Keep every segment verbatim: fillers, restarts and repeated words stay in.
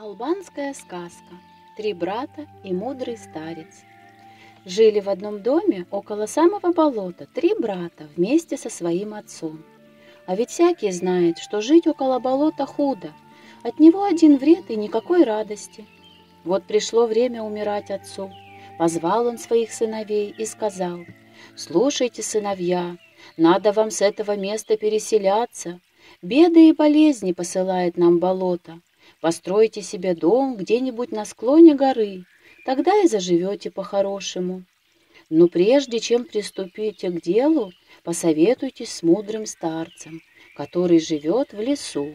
Албанская сказка. Три брата и мудрый старец. Жили в одном доме около самого болота три брата вместе со своим отцом. А ведь всякий знает, что жить около болота худо. От него один вред и никакой радости. Вот пришло время умирать отцу. Позвал он своих сыновей и сказал: «Слушайте, сыновья, надо вам с этого места переселяться. Беды и болезни посылает нам болото. Постройте себе дом где-нибудь на склоне горы, тогда и заживете по-хорошему. Но прежде чем приступите к делу, посоветуйтесь с мудрым старцем, который живет в лесу».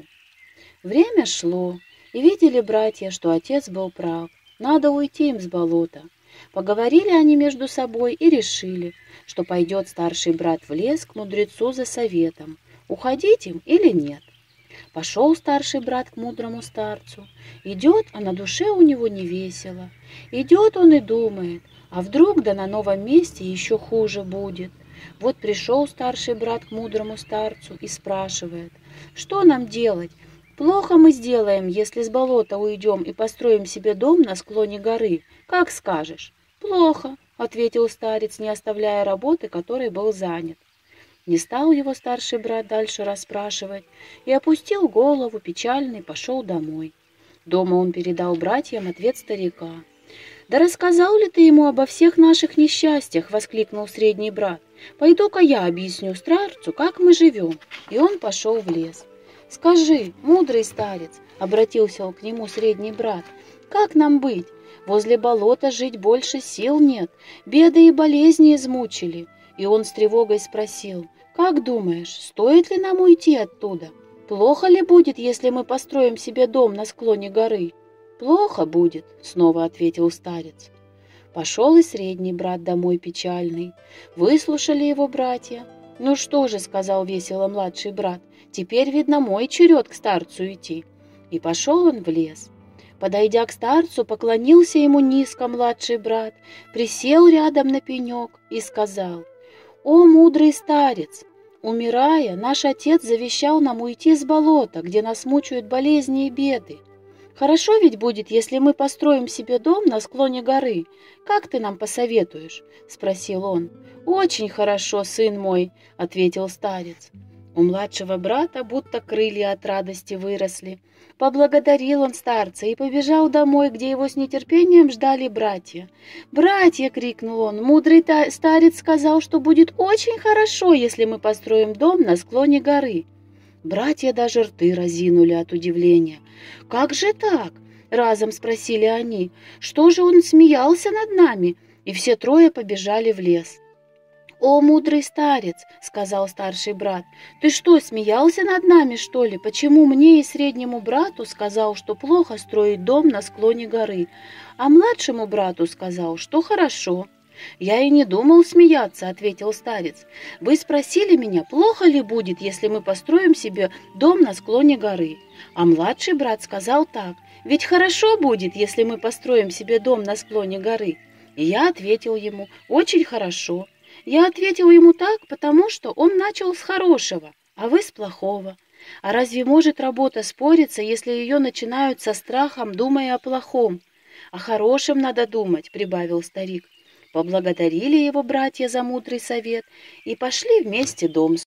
Время шло, и видели братья, что отец был прав. Надо уйти им с болота. Поговорили они между собой и решили, что пойдет старший брат в лес к мудрецу за советом, уходить им или нет. Пошел старший брат к мудрому старцу. Идет, а на душе у него не весело. Идет он и думает, а вдруг да на новом месте еще хуже будет. Вот пришел старший брат к мудрому старцу и спрашивает: «Что нам делать? Плохо мы сделаем, если с болота уйдем и построим себе дом на склоне горы. Как скажешь?» «Плохо», — ответил старец, не оставляя работы, которой был занят. Не стал его старший брат дальше расспрашивать и опустил голову, печальный, пошел домой. Дома он передал братьям ответ старика. «Да рассказал ли ты ему обо всех наших несчастьях?» — воскликнул средний брат. «Пойду-ка я объясню старцу, как мы живем». И он пошел в лес. «Скажи, мудрый старец», — обратился к нему средний брат, — «как нам быть? Возле болота жить больше сил нет, беды и болезни измучили». И он с тревогой спросил: «Как думаешь, стоит ли нам уйти оттуда? Плохо ли будет, если мы построим себе дом на склоне горы?» «Плохо будет», — снова ответил старец. Пошел и средний брат домой печальный. Выслушали его братья. «Ну что же», — сказал весело младший брат, — «теперь, видно, мой черед к старцу идти». И пошел он в лес. Подойдя к старцу, поклонился ему низко младший брат, присел рядом на пенек и сказал: «О, мудрый старец! Умирая, наш отец завещал нам уйти с болота, где нас мучают болезни и беды. Хорошо ведь будет, если мы построим себе дом на склоне горы. Как ты нам посоветуешь?» — спросил он. «Очень хорошо, сын мой», — ответил старец. У младшего брата будто крылья от радости выросли. Поблагодарил он старца и побежал домой, где его с нетерпением ждали братья. «Братья!» — крикнул он. «Мудрый старец сказал, что будет очень хорошо, если мы построим дом на склоне горы». Братья даже рты разинули от удивления. «Как же так?» — разом спросили они. «Что же он смеялся над нами?» И все трое побежали в лес. «О, мудрый старец!» — сказал старший брат. «Ты что, смеялся над нами, что ли? Почему мне и среднему брату сказал, что плохо строить дом на склоне горы, а младшему брату сказал, что хорошо?» «Я и не думал смеяться», — ответил старец. «Вы спросили меня, плохо ли будет, если мы построим себе дом на склоне горы. А младший брат сказал так: ведь хорошо будет, если мы построим себе дом на склоне горы». И я ответил ему: «Очень хорошо». Я ответил ему так, потому что он начал с хорошего, а вы с плохого. А разве может работа спориться, если ее начинают со страхом, думая о плохом? О хорошем надо думать», — прибавил старик. Поблагодарили его братья за мудрый совет и пошли вместе дом